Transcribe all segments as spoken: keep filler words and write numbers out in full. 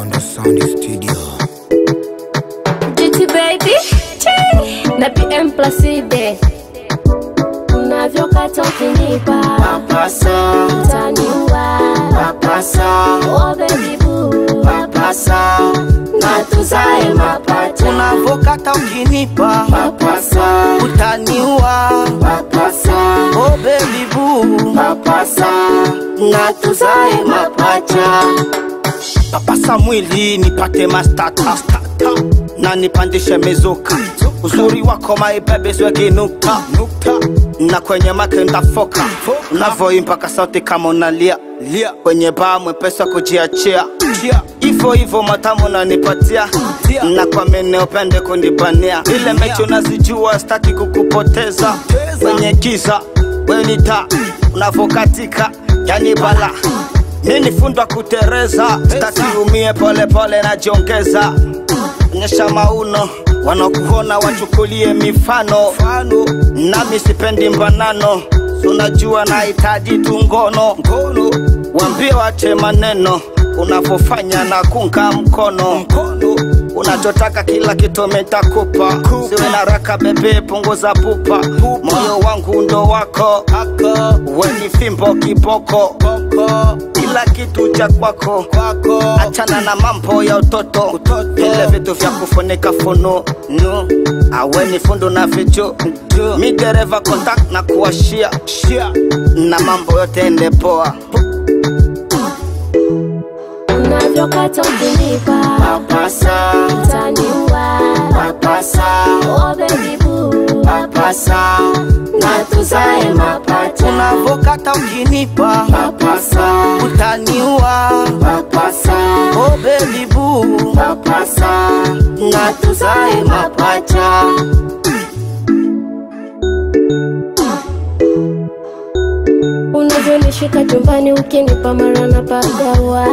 on the sound studio. G T baby, na P M Placide. Unavyokata ukinipa papasa, utaniua papasa, oh baby boo papasa, na tuzae mapacha. Unavyokata ukinipa papasa, utaniua papasa, oh baby boo papasa, na tuzae mapacha. Papasa mwili nipate mastata na nipandishe mezuka. Uzuri wako my baby sweki nukta na kwenye makenda foka. Unavoimba ka sauti kama unalia kwenye baa mwepesa kujiachia. Ivo ivo matamu na nipatia na kwa mene upende kundibania. Ile mecho nazijua staki kukupoteza kwenye giza wenita unavokatika yani bala. Nini fundwa kutereza staki umie pole pole na jiongeza. Nyesha mauno wanakuona wachukulie mifano nami sipendi mbanano. Unajua nahitaji tu ngono wambie wache maneno. Unavofanya na kunga mkono unachotaka kila kitu metakupa. Siwe na raka bebe punguza pupa. Moyo wangu ndo wako weni fimbo kiboko. Kila kitu cha kwako achana na mambo ya utoto. Vile vitu vya kufunika funu no. Aweni fundu na vichu mi dereva contact na kuwashia na mambo yote ende poa. Unavyokata ukinipa papasa, utaniua papasa, oh baby boo papasa, na tuzae mapacha. Unavyokata ukinipa papasa, utaniua papasa, oh baby boo papasa, na tuzae mapacha. Unavyonishika chumbani ukinipa mara na pagawa.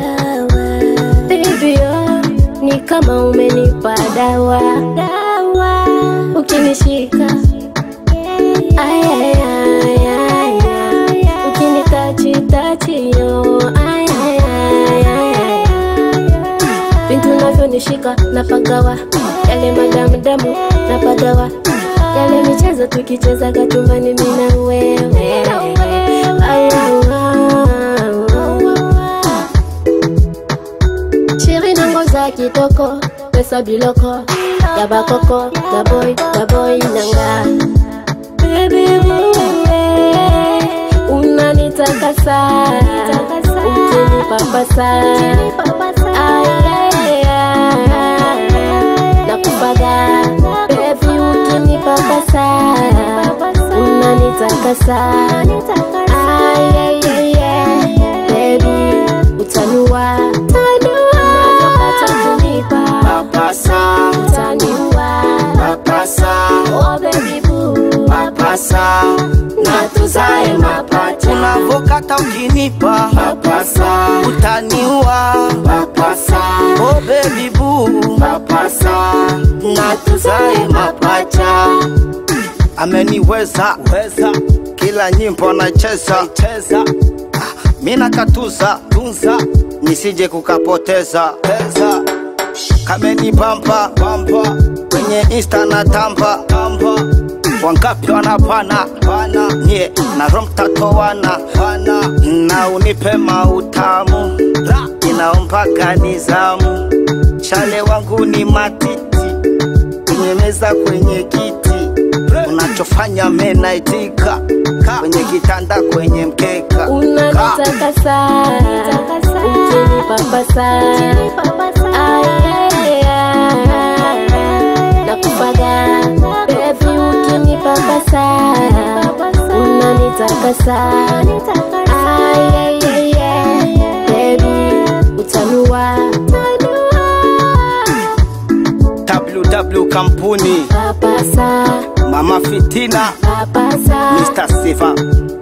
Baby oh, ni kama umenipa dawa. Ukinishika ay ay ay ay, ukinitachi tachi yo ay ay ay ay. Bintu unavyonishika napagawa, yale madamu damu napagawa. Yale michezo tukicheza kachumbani mimi na wewe. Chérie nangoza kitoko, pesa biloko, yaba koko, da boy, da boy nanga. Baby wewe, unanitakasa, ukinipapasa, ay ay ay, nakupaga. Baby ukinipapasa, unanitakasa, ay ay ay ay, baby utaniua. Papasa, Utaniua papasa, oh baby boo papasa, na tuzae mapacha. Unavyokata ukinipa Papasa, utaniua papasa, oh baby boo papasa, na tuzae mapacha. Ameniweza weza kila nyimbo anacheza cheza. Mina katuza tunza nisije kukapoteza pesa. Kameni bamba bamba kwenye insta na tamba tamba. Wangapi wanapana pana nye na romtato wana pana. Na unipe mautamu inaomba ganizamu. Chale wangu ni matiti kwenye meza kwenye kiti. Unachofanya mena itika kwenye kitanda kwenye mkeka. unanitakasa, ukinipapasa, ay ay ay, nakupaga. Baby ukinipapasa, unanitakasa, ay ay ay ay, baby utaniua. W W kampuni Papasa, Mama Fitina papasa, Mister Siva